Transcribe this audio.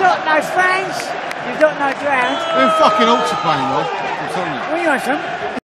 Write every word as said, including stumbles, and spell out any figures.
got no friends, you've got no ground. We're fucking ultra playing, Rob. I'm telling you. What do you want, son?